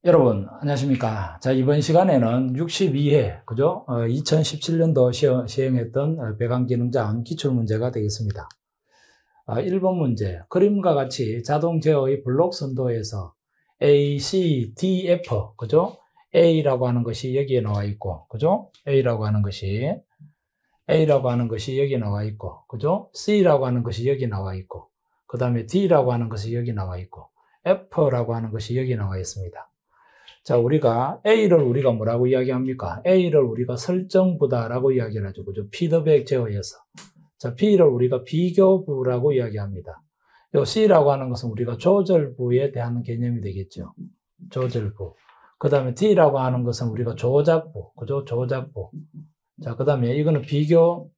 여러분, 안녕하십니까. 자, 이번 시간에는 62회, 그죠? 2017년도 시행했던 배관기능장 기출문제가 되겠습니다. 1번 문제. 그림과 같이 자동 제어의 블록 선도에서 A, C, D, F, 그죠? A라고 하는 것이 여기에 나와 있고, 그죠? A라고 하는 것이 여기 나와 있고, 그죠? C라고 하는 것이 여기 나와 있고, 그 다음에 D라고 하는 것이 여기 나와 있고, F라고 하는 것이 여기 나와 있습니다. 자, A를 우리가 뭐라고 이야기합니까? A를 우리가 설정부다라고 이야기를 하죠. 그죠? 피드백 제어에서. 자, B를 우리가 비교부라고 이야기합니다. 요 C라고 하는 것은 우리가 조절부에 대한 개념이 되겠죠. 조절부. 그 다음에 D라고 하는 것은 우리가 조작부. 그죠? 조작부. 자, 그 다음에 이거는 비교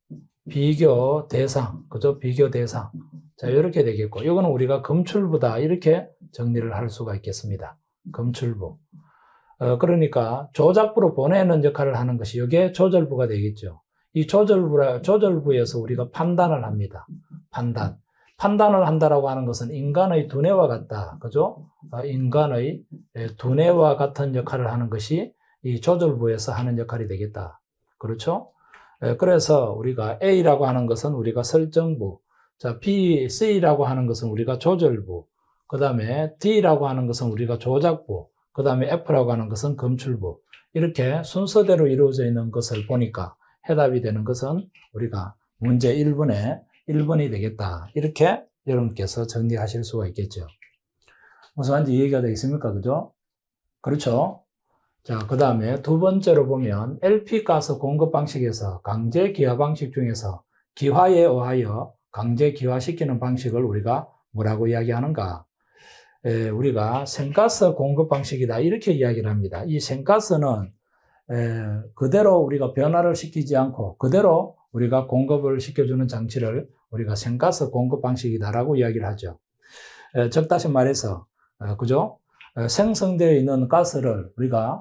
대상. 그죠? 비교 대상. 자, 이렇게 되겠고, 이거는 우리가 검출부다. 이렇게 정리를 할 수가 있겠습니다. 검출부. 그러니까 조작부로 보내는 역할을 하는 것이 이게 조절부가 되겠죠. 이 조절부에서 우리가 판단을 합니다. 판단을 한다라고 하는 것은 인간의 두뇌와 같다. 그죠? 인간의 두뇌와 같은 역할을 하는 것이 이 조절부에서 하는 역할이 되겠다. 그렇죠? 그래서 우리가 A라고 하는 것은 우리가 설정부. 자, B, C라고 하는 것은 우리가 조절부. 그 다음에 D라고 하는 것은 우리가 조작부, 그 다음에 F라고 하는 것은 검출부. 이렇게 순서대로 이루어져 있는 것을 보니까 해답이 되는 것은 우리가 문제 1번이 되겠다. 이렇게 여러분께서 정리하실 수가 있겠죠. 무슨 말인지 이해가 되겠습니까? 그죠? 그렇죠? 자, 그 다음에 두 번째로 보면 LP 가스 공급 방식에서 강제 기화 방식 중에서 기화에 의하여 강제 기화시키는 방식을 우리가 뭐라고 이야기하는가? 우리가 생가스 공급 방식이다 이렇게 이야기를 합니다. 이 생가스는 그대로 우리가 변화를 시키지 않고 그대로 우리가 공급을 시켜주는 장치를 우리가 생가스 공급 방식이다라고 이야기를 하죠. 즉 다시 말해서 그죠? 생성되어 있는 가스를 우리가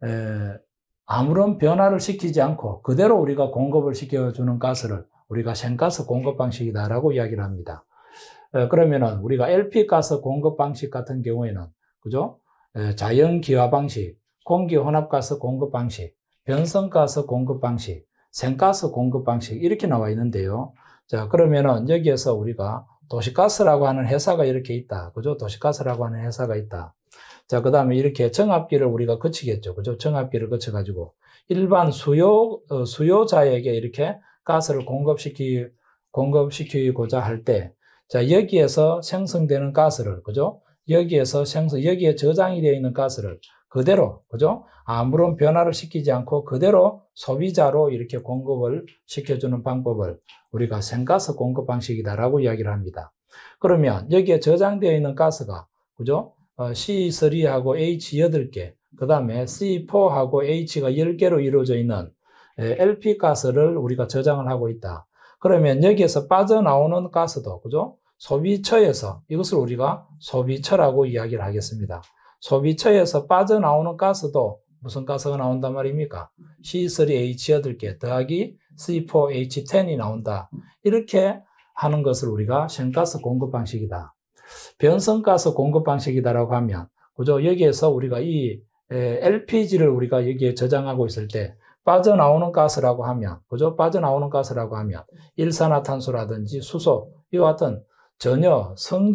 아무런 변화를 시키지 않고 그대로 우리가 공급을 시켜주는 가스를 우리가 생가스 공급 방식이다라고 이야기를 합니다. 그러면은 우리가 LP 가스 공급 방식 같은 경우에는 그죠? 자연 기화 방식, 공기 혼합 가스 공급 방식, 변성 가스 공급 방식, 생가스 공급 방식 이렇게 나와 있는데요. 자, 그러면은 여기에서 우리가 도시가스라고 하는 회사가 이렇게 있다. 그죠? 도시가스라고 하는 회사가 있다. 자, 그다음에 이렇게 정압기를 우리가 거치겠죠. 그죠? 정압기를 거쳐 가지고 일반 수요자에게 이렇게 가스를 공급시키고자 할 때 자, 여기에서 생성되는 가스를, 그죠? 여기에 저장이 되어 있는 가스를 그대로, 그죠? 아무런 변화를 시키지 않고 그대로 소비자로 이렇게 공급을 시켜주는 방법을 우리가 생가스 공급 방식이다라고 이야기를 합니다. 그러면 여기에 저장되어 있는 가스가, 그죠? C3하고 H 8개, 그 다음에 C4하고 H가 10개로 이루어져 있는 LP 가스를 우리가 저장을 하고 있다. 그러면 여기에서 빠져나오는 가스도, 그죠? 소비처에서, 이것을 우리가 소비처라고 이야기를 하겠습니다. 소비처에서 빠져나오는 가스도 무슨 가스가 나온단 말입니까? C3H 8개 더하기 C4H10이 나온다. 이렇게 하는 것을 우리가 생가스 공급 방식이다. 변성가스 공급 방식이다라고 하면, 그죠? 여기에서 우리가 이 LPG를 우리가 여기에 저장하고 있을 때 빠져나오는 가스라고 하면, 그죠? 빠져나오는 가스라고 하면, 일산화탄소라든지 수소, 이와 같은 전혀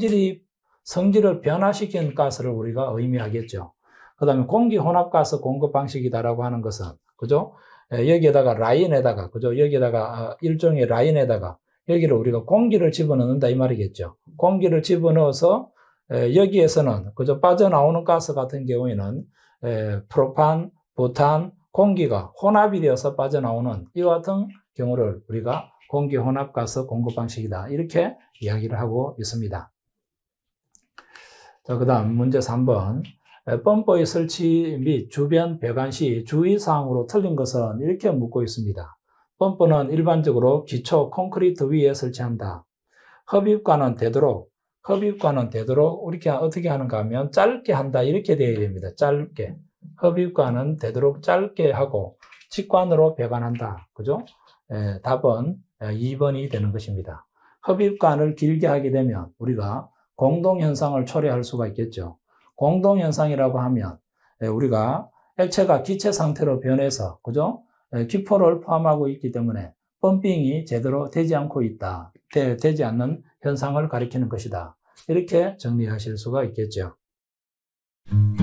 성질을 변화시킨 가스를 우리가 의미하겠죠. 그 다음에 공기혼합가스 공급 방식이다라고 하는 것은, 그죠? 여기에다가 라인에다가, 그죠? 여기에다가 일종의 라인에다가 여기를 우리가 공기를 집어넣는다 이 말이겠죠. 공기를 집어넣어서 여기에서는, 그죠? 빠져나오는 가스 같은 경우에는 프로판, 부탄, 공기가 혼합이 되어서 빠져나오는 이와 같은 경우를 우리가 공기 혼합가스 공급 방식이다. 이렇게 이야기를 하고 있습니다. 자, 그 다음 문제 3번. 펌프의 설치 및 주변 배관 시 주의사항으로 틀린 것은 이렇게 묻고 있습니다. 펌프는 일반적으로 기초 콘크리트 위에 설치한다. 흡입관은 되도록 이렇게 어떻게 하는가 하면 짧게 한다. 이렇게 되어야 됩니다. 짧게. 흡입관은 되도록 짧게 하고 직관으로 배관한다. 그죠? 답은 2번이 되는 것입니다. 흡입관을 길게 하게 되면 우리가 공동현상을 초래할 수가 있겠죠. 공동현상이라고 하면 우리가 액체가 기체 상태로 변해서, 그죠? 기포를 포함하고 있기 때문에 펌핑이 제대로 되지 않고 있다. 되지 않는 현상을 가리키는 것이다. 이렇게 정리하실 수가 있겠죠.